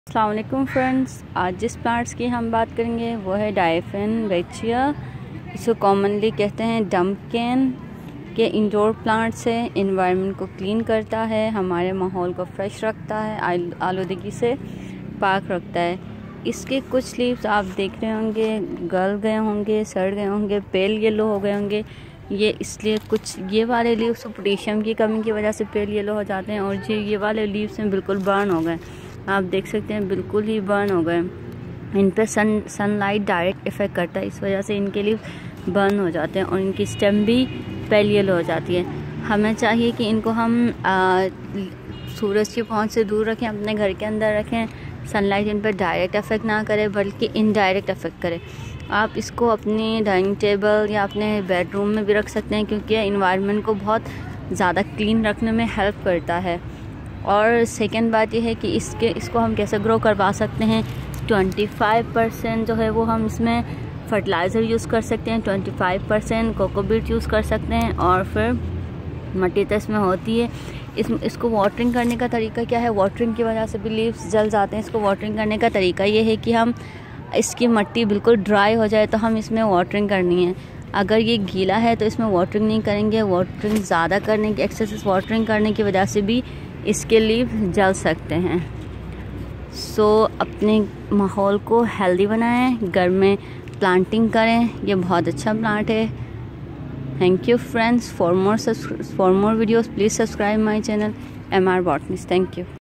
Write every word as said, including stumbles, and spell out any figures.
अस्सलाम वालेकुम फ्रेंड्स, आज जिस प्लांट्स की हम बात करेंगे वो है डाइफेनबैक्चिया। इसको कॉमनली कहते हैं डम्पकिन के इंडोर प्लांट्स है। इन्वायरमेंट को क्लीन करता है, हमारे माहौल को फ्रेश रखता है, आलूदगी से पाक रखता है। इसके कुछ लीव्स आप देख रहे होंगे गल गए होंगे, सड़ गए होंगे, पेल येलो हो गए होंगे। ये इसलिए कुछ ये वाले लीव्स पोटेशियम की कमी की वजह से पेल येलो हो जाते हैं और जो ये वाले लीव्स हैं बिल्कुल बर्न हो गए। आप देख सकते हैं बिल्कुल ही बर्न हो गए। इन पे सन सनलाइट डायरेक्ट इफ़ेक्ट करता है, इस वजह से इनके लिए बर्न हो जाते हैं और इनकी स्टेम भी पेल येलो हो जाती है। हमें चाहिए कि इनको हम आ, सूरज की पहुंच से दूर रखें, अपने घर के अंदर रखें। सनलाइट इन पर डायरेक्ट इफ़ेक्ट ना करे बल्कि इनडायरेक्ट इफ़ेक्ट करे। आप इसको अपनी डाइनिंग टेबल या अपने बेडरूम में भी रख सकते हैं क्योंकि यह इन्वायरमेंट को बहुत ज़्यादा क्लीन रखने में हेल्प करता है। और सेकेंड बात यह है कि इसके इसको हम कैसे ग्रो करवा सकते हैं। पच्चीस परसेंट जो है वो हम इसमें फर्टिलाइज़र यूज़ कर सकते हैं, पच्चीस परसेंट कोकोपीट यूज़ कर सकते हैं और फिर मट्टी तो इसमें होती है। इस इसको वाटरिंग करने का तरीका क्या है। वाटरिंग की वजह से भी लीव्स जल जाते हैं। इसको वाटरिंग करने का तरीका ये है कि हम इसकी मट्टी बिल्कुल ड्राई हो जाए तो हम इसमें वाटरिंग करनी है। अगर ये गीला है तो इसमें वाटरिंग नहीं करेंगे। वाटरिंग ज़्यादा करने की एक्सेसिव वाटरिंग करने की वजह से भी इसके लीव जल सकते हैं। सो so, अपने माहौल को हेल्दी बनाएं, घर में प्लांटिंग करें। ये बहुत अच्छा प्लांट है। Thank you friends. For more for more videos please subscribe my channel M R botanist. Thank you.